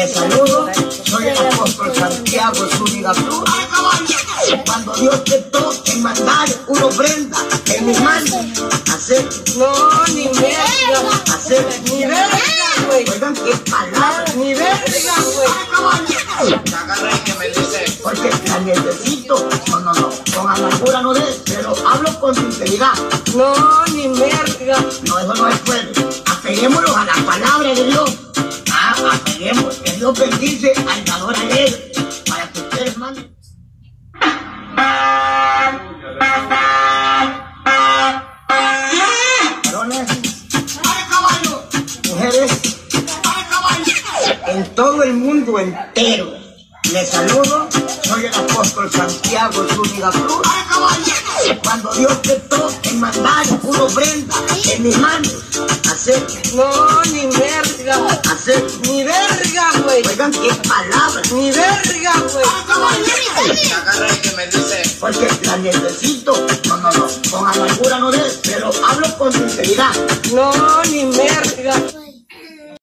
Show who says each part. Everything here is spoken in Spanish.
Speaker 1: Les saludo, soy el apóstol Santiago Zúñiga Cruz. Cuando Dios te toque mandar una ofrenda en mis manos, hacer,
Speaker 2: No, ni verga.
Speaker 1: hacer,
Speaker 2: Ni verga, güey.
Speaker 1: oigan qué palabras,
Speaker 2: Ni verga, güey.
Speaker 3: Agarra y que me dice,
Speaker 1: porque la necesito. No, con amargura no des, pero hablo con sinceridad.
Speaker 2: No, ni verga.
Speaker 1: No, eso no es fuerte. Apeguémonos a la palabra de Dios. Apeguemos, que Dios bendice al dador alegre, para que ustedes manden. Varones, mujeres, en todo el mundo entero, les saludo, soy el apóstol Santiago Zúñiga Cruz. Cuando Dios te toque mandar una ofrenda en mis manos, hacer,
Speaker 2: No, ni verga.
Speaker 1: hacer,
Speaker 2: Ni verga, güey.
Speaker 1: oigan qué palabras,
Speaker 2: Ni verga, güey.
Speaker 3: agarra y que me dice,
Speaker 1: porque la necesito. No, con amargura no des, pero hablo con sinceridad.
Speaker 2: No, ni verga.